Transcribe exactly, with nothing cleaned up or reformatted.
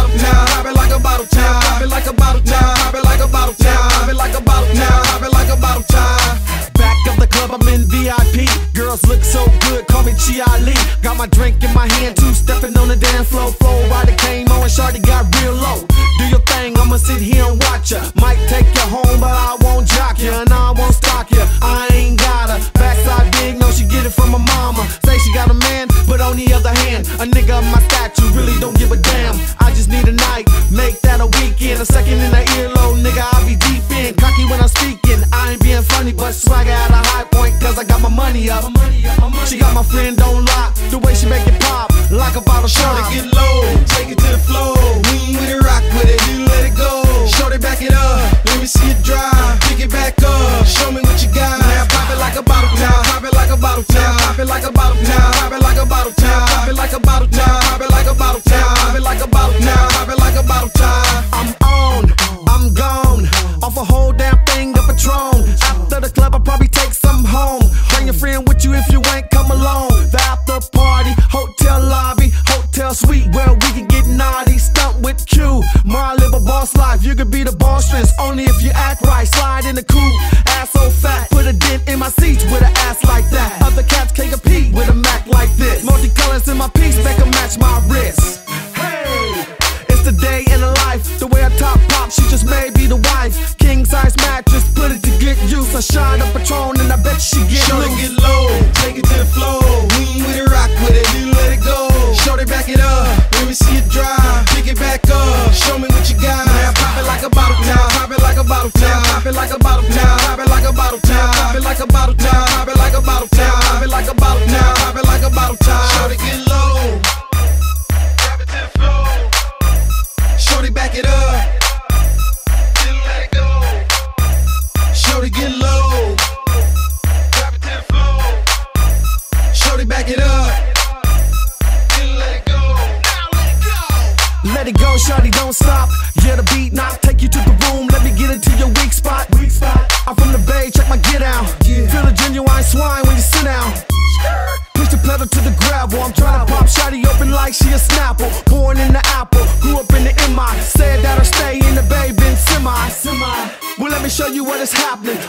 bottle now. Pop it like a bottle now. Pop it like a bottle now. Pop it like a bottle now. Pop it like a bottle now. Pop it like a bottle now. Back of the club, I'm in V I P. Girls look so good, call me Chia Lee. Got my drink in my hand, two stepping on the dance floor. Flow rider came on, shawty got real low. Do your thing, I'ma sit here and watch ya. Might take you home, but I won't jock ya, and I won't stalk ya. I ain't got her backside big, no, she get it from her mama. Say she got a man, but on the other hand, a nigga of my stature really don't give a damn. I just need a night, make that a weekend. A second in the earlobe, nigga, I be deep in. Cocky when I'm speaking, I ain't being funny, but swagger at a high point, cause I got my money up. She got my friend on lock, the way she make it pop, like a bottle shot. Shorty get low, take it to the floor. We ain't with it, rock with it, you let it go. Shorty back it up, let me see it drive. Pick it back up, show me what you got. Now pop it like a bottle now, pop it like a bottle now, pop it like a bottle now, pop it like a bottle now, pop it like a bottle now, pop it like a bottle now, pop it like a bottle now, pop it like a bottle now. I'm on, I'm gone, off a whole damn thing of Patron. After the club, I'll probably take some home. Bring your friend with you if you ain't come alone. The after party, hotel lobby, hotel suite where we can get naughty. Stunt with Q, my live a boss life. You could be the boss strings only if you act right. Slide in the coupe, ass so fat, put a dent in my seats with an ass like that. Other cats can't compete with a Mac like this. Multicolors in my piece make a match my wrist. Hey, it's the day in the life. The way I top pop, she just may be the wife. King size mattress, put it to get used. I shine a Patron and I bet she get Shorty loose. get low, take it to the floor. We ain't with it, rock with it, you let it go. Shorty back it up, let me see it drive. Pick it back up, show me what you got. Now pop it like a bottle now, pop it like a bottle now, pop it like a bottle now, pop it like a bottle now, pop it like a bottle now, pop it like a bottle now, pop it like a bottle now, pop it like a bottle now. Shorty get low, drop it to the floor. Shorty back it up, then let it go. Shorty get low, drop it to the floor. Shorty back it up, then let it go. Now let it go. Let it go, shawty, don't stop. Yeah, the beat knock, take you to the room. Let me get into your weak spot. Weak spot. I'm from the Bay, check my get out. Yeah. Feel the genuine swine when you sit down. Push the pedal to the gravel. I'm trying to pop shawty open like she a Snapple. Born in the Apple, grew up in the M I. Said that I stay in the Bay, been semi. Semi. Well, let me show you what is happening.